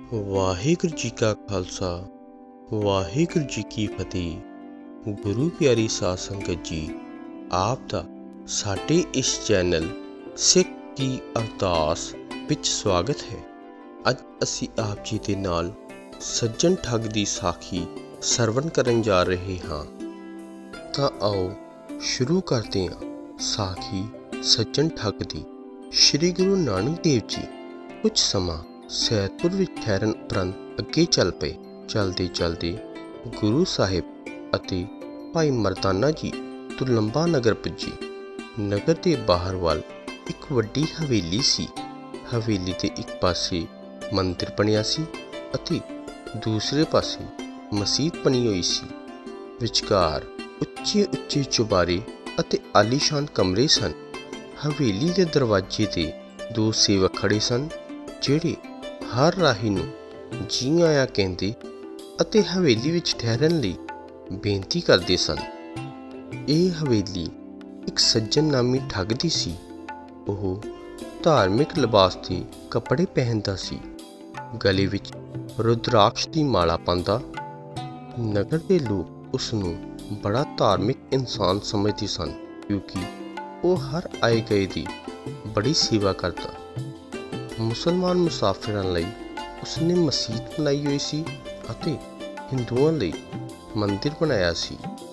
ਵਾਹਿਗੁਰੂ ਜੀ ਕਾ ਖਾਲਸਾ ਵਾਹਿਗੁਰੂ ਜੀ ਕੀ ਫਤਿਹ। ਗੁਰੂ ਪਿਆਰੀ ਸਾਧ ਸੰਗਤ ਜੀ, ਆਪ ਦਾ ਸਾਡੇ ਇਸ ਚੈਨਲ ਸਿੱਖ ਦੀ ਅਰਦਾਸ ਵਿੱਚ ਸਵਾਗਤ ਹੈ। ਅੱਜ ਅਸੀਂ ਆਪ ਜੀ ਦੇ ਨਾਲ ਸੱਜਣ ਠੱਗ ਦੀ ਸਾਖੀ ਸਰਵਣ ਕਰਨ ਜਾ ਰਹੇ ਹਾਂ। ਤਾਂ ਆਓ ਸ਼ੁਰੂ ਕਰਦੇ ਹਾਂ ਸਾਖੀ ਸੱਜਣ ਠੱਗ ਦੀ। ਸ਼੍ਰੀ ਗੁਰੂ ਨਾਨਕ ਦੇਵ ਜੀ ਕੁਝ ਸਮਾਂ ਸੈਦਪੁਰ ਵਿੱਚ ਠਹਿਰਨ ਉਪਰੰਤ ਅੱਗੇ ਚੱਲ ਪਏ। ਚਲਦੇ ਚਲਦੇ ਗੁਰੂ ਸਾਹਿਬ ਅਤੇ ਭਾਈ ਮਰਦਾਨਾ ਜੀ ਤੁਲੰਬਾ ਨਗਰ ਪੁੱਜੇ। ਨਗਰ ਦੇ ਬਾਹਰ ਵੱਲ ਇੱਕ ਵੱਡੀ ਹਵੇਲੀ ਸੀ। ਹਵੇਲੀ ਦੇ ਇੱਕ ਪਾਸੇ ਮੰਦਿਰ ਬਣਿਆ ਸੀ ਅਤੇ ਦੂਸਰੇ ਪਾਸੇ ਮਸੀਤ ਬਣੀ ਹੋਈ ਸੀ। ਵਿਚਕਾਰ ਉੱਚੇ ਉੱਚੇ ਚੁਬਾਰੇ ਅਤੇ ਆਲੀਸ਼ਾਨ ਕਮਰੇ ਸਨ। ਹਵੇਲੀ ਦੇ ਦਰਵਾਜ਼ੇ ਤੇ ਦੋ ਸੇਵਕ ਖੜੇ ਸਨ, ਜਿਹੜੇ ਹਰ ਰਾਹੀ ਨੂੰ ਜੀ ਆਇਆਂ ਕਹਿੰਦੇ ਅਤੇ ਹਵੇਲੀ ਵਿੱਚ ਠਹਿਰਨ ਲਈ ਬੇਨਤੀ ਕਰਦੇ ਸਨ। ਇਹ ਹਵੇਲੀ ਇੱਕ ਸੱਜਣ ਨਾਮੀ ਠੱਗ ਦੀ ਸੀ। ਉਹ ਧਾਰਮਿਕ ਲਿਬਾਸ ਦੇ ਕੱਪੜੇ ਪਹਿਨਦਾ ਸੀ, ਗਲੇ ਵਿੱਚ ਰੁਦਰਾਕਸ਼ ਦੀ ਮਾਲਾ ਪਾਉਂਦਾ। ਨਗਰ ਦੇ ਲੋਕ ਉਸ ਨੂੰ ਬੜਾ ਧਾਰਮਿਕ ਇਨਸਾਨ ਸਮਝਦੇ ਸਨ, ਕਿਉਂਕਿ ਉਹ ਹਰ ਆਏ ਗਏ ਦੀ ਬੜੀ ਸੇਵਾ ਕਰਦਾ। ਮੁਸਲਮਾਨ ਮੁਸਾਫਿਰਾਂ ਲਈ ਉਸਨੇ ਮਸੀਤ ਬਣਾਈ ਹੋਈ ਸੀ ਅਤੇ ਹਿੰਦੂਆਂ ਲਈ ਮੰਦਿਰ ਬਣਾਇਆ ਸੀ।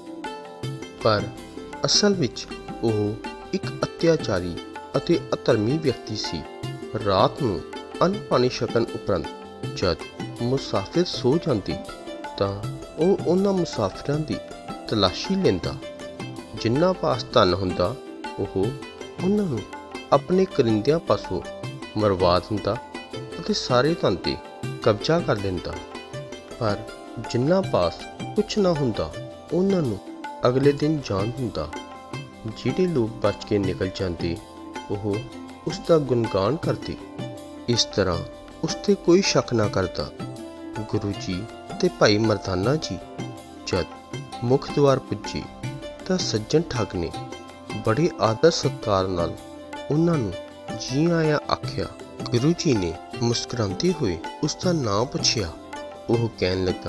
ਪਰ ਅਸਲ ਵਿੱਚ ਉਹ ਇੱਕ ਅਤਿਆਚਾਰੀ ਅਤੇ ਅਧਰਮੀ ਵਿਅਕਤੀ ਸੀ। ਰਾਤ ਨੂੰ ਅੰਨ ਪਾਣੀ ਛਕਣ ਉਪਰੰਤ ਜਦ ਮੁਸਾਫਿਰ ਸੋ ਜਾਂਦੇ ਤਾਂ ਉਹ ਉਹਨਾਂ ਮੁਸਾਫਿਰਾਂ ਦੀ ਤਲਾਸ਼ੀ ਲੈਂਦਾ। ਜਿਨ੍ਹਾਂ ਪਾਸ ਧਨ ਹੁੰਦਾ ਉਹ ਉਹਨਾਂ ਨੂੰ ਆਪਣੇ ਕਰਿੰਦਿਆਂ ਪਾਸੋਂ ਮਰਵਾ ਦਿੰਦਾ ਅਤੇ ਸਾਰੇ ਧਨ 'ਤੇ ਕਬਜ਼ਾ ਕਰ ਲੈਂਦਾ। ਪਰ ਜਿਨ੍ਹਾਂ ਪਾਸ ਕੁਛ ਨਾ ਹੁੰਦਾ ਉਹਨਾਂ ਨੂੰ ਅਗਲੇ ਦਿਨ ਜਾਣ ਦਿੰਦਾ। ਜਿਹੜੇ ਲੋਕ ਬਚ ਕੇ ਨਿਕਲ ਜਾਂਦੇ ਉਹ ਉਸ ਦਾ ਗੁਣਗਾਨ ਕਰਦੇ। ਇਸ ਤਰ੍ਹਾਂ ਉਸ 'ਤੇ ਕੋਈ ਸ਼ੱਕ ਨਾ ਕਰਦਾ। ਗੁਰੂ ਜੀ ਅਤੇ ਭਾਈ ਮਰਦਾਨਾ ਜੀ ਜਦ ਮੁੱਖ ਦੁਆਰ ਪੁੱਜੇ ਤਾਂ ਸੱਜਣ ਠੱਗ ਨੇ ਬੜੇ ਆਦਰ ਸਤਿਕਾਰ ਨਾਲ ਉਹਨਾਂ ਨੂੰ ਜੀ ਆਇਆਂ ਆਖਿਆ। ਗੁਰੂ ਜੀ ਨੇ ਮੁਸਕਰਾਉਂਦੇ ਹੋਏ ਉਸ ਦਾ ਨਾਂ ਪੁੱਛਿਆ। ਉਹ ਕਹਿਣ ਲੱਗਾ,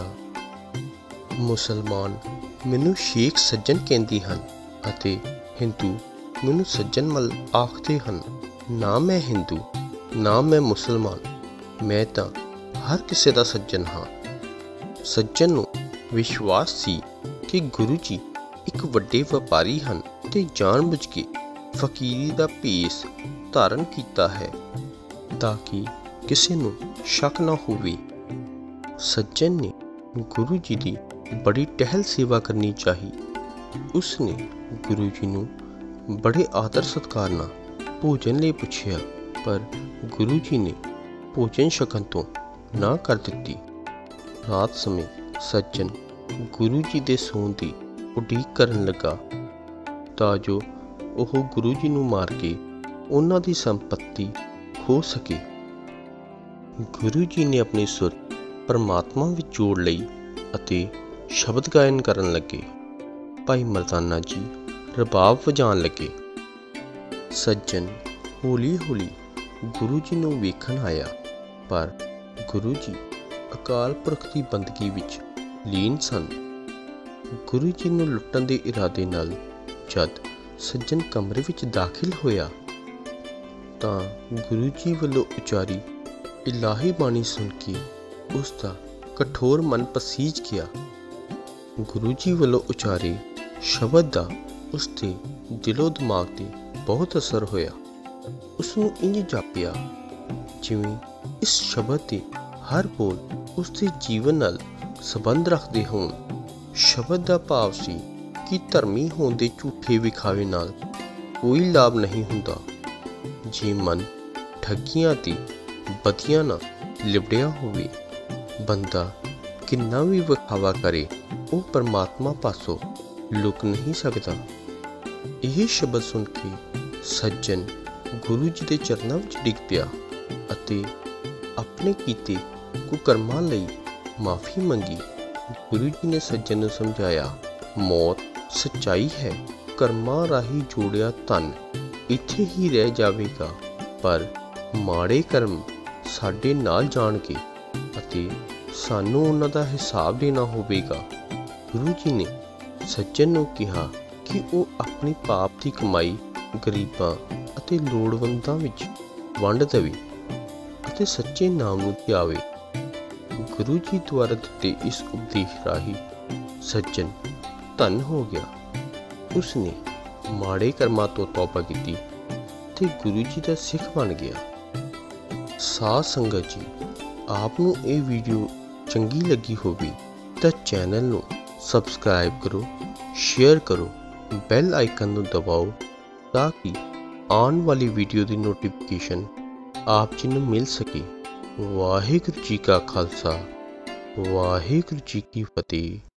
ਮੁਸਲਮਾਨ ਮੈਨੂੰ ਸ਼ੇਖ ਸੱਜਣ ਕਹਿੰਦੇ ਹਨ ਅਤੇ ਹਿੰਦੂ ਮੈਨੂੰ ਸੱਜਣ ਮੱਲ ਆਖਦੇ ਹਨ। ਨਾ ਮੈਂ ਹਿੰਦੂ ਨਾ ਮੈਂ ਮੁਸਲਮਾਨ, ਮੈਂ ਤਾਂ ਹਰ ਕਿਸੇ ਦਾ ਸੱਜਣ ਹਾਂ। ਸੱਜਣ ਨੂੰ ਵਿਸ਼ਵਾਸ ਸੀ ਕਿ ਗੁਰੂ ਜੀ ਇੱਕ ਵੱਡੇ ਵਪਾਰੀ ਹਨ ਅਤੇ ਜਾਣ-ਬੁੱਝ ਕੇ ਫਕੀਰੀ ਦਾ ਭੇਸ ਧਾਰਨ ਕੀਤਾ ਹੈ ਤਾਂ ਕਿ ਕਿਸੇ ਨੂੰ ਸ਼ੱਕ ਨਾ ਹੋਵੇ। ਸੱਜਣ ਨੇ ਗੁਰੂ ਜੀ ਦੀ ਬੜੀ ਟਹਿਲ ਸੇਵਾ ਕਰਨੀ ਚਾਹੀ। ਉਸ ਨੇ ਗੁਰੂ ਜੀ ਨੂੰ ਬੜੇ ਆਦਰ ਸਤਿਕਾਰ ਨਾਲ ਭੋਜਨ ਲਈ ਪੁੱਛਿਆ, ਪਰ ਗੁਰੂ ਜੀ ਨੇ ਭੋਜਨ ਛਕਣ ਤੋਂ ਨਾ ਕਰ ਦਿੱਤੀ। ਰਾਤ ਸਮੇਂ ਸੱਜਣ ਗੁਰੂ ਜੀ ਦੇ ਸੌਣ ਦੀ ਉਡੀਕ ਕਰਨ ਲੱਗਾ ਤਾਂ ਜੋ ਉਹ ਗੁਰੂ ਜੀ ਨੂੰ ਮਾਰ ਕੇ ਉਹਨਾਂ ਦੀ ਸੰਪત્ਤੀ ਹੋ ਸਕੇ। ਗੁਰੂ ਜੀ ਨੇ ਆਪਣੀ ਸੁਰ ਪਰਮਾਤਮਾ ਵਿੱਚ ਜੋੜ ਲਈ ਅਤੇ ਸ਼ਬਦ ਗਾਇਨ ਕਰਨ ਲੱਗੇ। ਭਾਈ ਮਰਦਾਨਾ ਜੀ ਰਬਾਬ ਵਜਾਉਣ ਲੱਗੇ। ਸੱਜਣ ਹੌਲੀ ਹੌਲੀ ਗੁਰੂ ਜੀ ਨੂੰ ਵੇਖਣ ਆਇਆ, ਪਰ ਗੁਰੂ ਜੀ ਅਕਾਲ ਪੁਰਖ ਦੀ ਬੰਦਗੀ ਵਿੱਚ ਲੀਨ ਸਨ। ਗੁਰੂ ਜੀ ਨੂੰ ਲੁੱਟਣ ਦੇ ਇਰਾਦੇ ਨਾਲ ਜਦ ਸੱਜਣ ਕਮਰੇ ਵਿੱਚ ਦਾਖਲ ਹੋਇਆ ਤਾਂ ਗੁਰੂ ਜੀ ਵੱਲੋਂ ਉਚਾਰੀ ਇਲਾਹੀ ਬਾਣੀ ਸੁਣ ਕੇ ਉਸ ਦਾ ਕਠੋਰ ਮਨ ਪਸੀਜ ਗਿਆ। ਗੁਰੂ ਜੀ ਵੱਲੋਂ ਉਚਾਰੇ ਸ਼ਬਦ ਦਾ ਉਸ ਦੇ ਦਿਲੋਂ ਦਿਮਾਗ 'ਤੇ ਬਹੁਤ ਅਸਰ ਹੋਇਆ। ਉਸ ਨੂੰ ਇੰਝ ਜਾਪਿਆ ਜਿਵੇਂ ਇਸ ਸ਼ਬਦ ਦੇ ਹਰ ਬੋਲ ਉਸ ਦੇ ਜੀਵਨ ਨਾਲ ਸੰਬੰਧ ਰੱਖਦੇ ਹੋਣ। ਸ਼ਬਦ ਦਾ ਭਾਵ ਸੀ ਕਿ ਧਰਮੀ ਹੋਣ ਦੇ ਝੂਠੇ ਵਿਖਾਵੇ ਨਾਲ ਕੋਈ ਲਾਭ ਨਹੀਂ ਹੁੰਦਾ। ਜੇ ਮਨ ਠੱਗੀਆਂ ਤੇ ਬਦੀਆਂ ਨਾਲ ਲਿਬੜਿਆ ਹੋਵੇ, ਬੰਦਾ ਕਿੰਨਾ ਵੀ ਵਿਖਾਵਾ ਕਰੇ ਉਹ ਪਰਮਾਤਮਾ ਪਾਸੋਂ ਲੁਕ ਨਹੀਂ ਸਕਦਾ। ਇਹ ਸ਼ਬਦ ਸੁਣ ਕੇ ਸੱਜਣ ਗੁਰੂ ਜੀ ਦੇ ਚਰਨਾਂ ਵਿੱਚ ਡਿੱਗ ਪਿਆ ਅਤੇ ਆਪਣੇ ਕੀਤੇ ਕੁਕਰਮਾਂ ਲਈ ਮਾਫੀ ਮੰਗੀ। ਗੁਰੂ ਜੀ ਨੇ ਸੱਜਣ ਨੂੰ ਸਮਝਾਇਆ, ਮੌਤ ਸੱਚਾਈ ਹੈ। ਕਰਮਾਂ ਰਾਹੀਂ ਜੋੜਿਆ ਧਨ ਇੱਥੇ ਹੀ ਰਹਿ ਜਾਵੇਗਾ, ਪਰ ਮਾੜੇ ਕਰਮ ਸਾਡੇ ਨਾਲ ਜਾਣਗੇ ਅਤੇ ਸਾਨੂੰ ਉਹਨਾਂ ਦਾ ਹਿਸਾਬ ਦੇਣਾ ਹੋਵੇਗਾ। ਗੁਰੂ ਜੀ ਨੇ ਸੱਜਣ ਨੂੰ ਕਿਹਾ ਕਿ ਉਹ ਆਪਣੀ ਪਾਪ ਦੀ ਕਮਾਈ ਗਰੀਬਾਂ ਅਤੇ ਲੋੜਵੰਦਾਂ ਵਿੱਚ ਵੰਡ ਦੇਵੇ ਅਤੇ ਸੱਚੇ ਨਾਮ ਨੂੰ ਧਿਆਵੇ। ਗੁਰੂ ਜੀ ਦੁਆਰਾ ਦਿੱਤੇ ਇਸ ਉਪਦੇਸ਼ ਰਾਹੀਂ ਸੱਜਣ ਧਨ ਹੋ ਗਿਆ। ਉਸਨੇ ਮਾੜੇ ਕਰਮਾਂ ਤੋਂ ਤੌਬਾ ਕੀਤੀ ਤੇ ਗੁਰੂ ਜੀ ਦਾ ਸਿੱਖ ਬਣ ਗਿਆ। ਸਾਧ ਸੰਗਤ ਜੀ, ਆਪ ਨੂੰ ਇਹ ਵੀਡੀਓ ਚੰਗੀ ਲੱਗੀ ਹੋਵੇ ਤਾਂ ਚੈਨਲ ਨੂੰ ਸਬਸਕ੍ਰਾਈਬ ਕਰੋ, ਸ਼ੇਅਰ ਕਰੋ, ਬੈਲ ਆਈਕਨ ਨੂੰ ਦਬਾਓ ਤਾਂ ਕਿ ਆਉਣ ਵਾਲੀ ਵੀਡੀਓ ਦੀ ਨੋਟੀਫਿਕੇਸ਼ਨ ਆਪ ਜੀ ਨੂੰ ਮਿਲ ਸਕੇ। ਵਾਹਿਗੁਰੂ ਜੀ ਕਾ ਖਾਲਸਾ, ਵਾਹਿਗੁਰੂ ਜੀ ਕੀ ਫਤਿਹ।